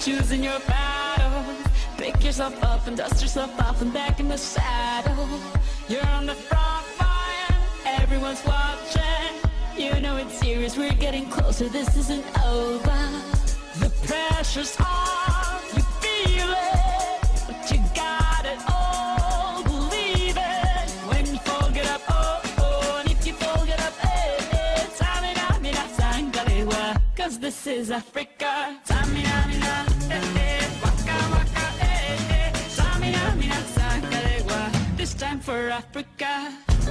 choosing your battles. Pick yourself up and dust yourself off and back in the saddle. You're on the front line, everyone's watching. You know it's serious, we're getting closer, this isn't over. The pressure's on, you feel it, but you got it all, believe it. When you fall, get up, oh, oh, and if you fall, get up, eh, eh. Tamina, mina, sangalewa, 'cause this is Africa. Tamina, mina, eh, eh, waka, waka, eh, eh. Tamina, mina, sangalewa, this time for Africa.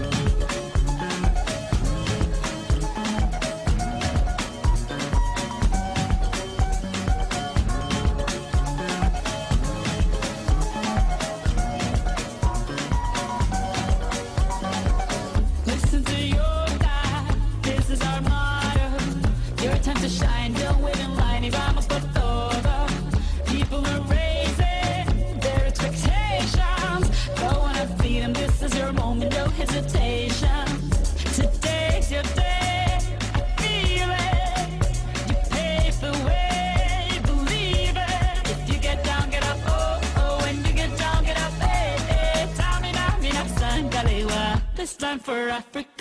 To shine, don't wait in line, y vamos por todo. People are raising their expectations. Go on and feed them, this is your moment, no hesitation. Today's your day, I feel it. You pave the way, believe it. If you get down, get up, oh, oh. When you get down, get up, eh, eh. Tamina, mina, sangalewa, this time for Africa.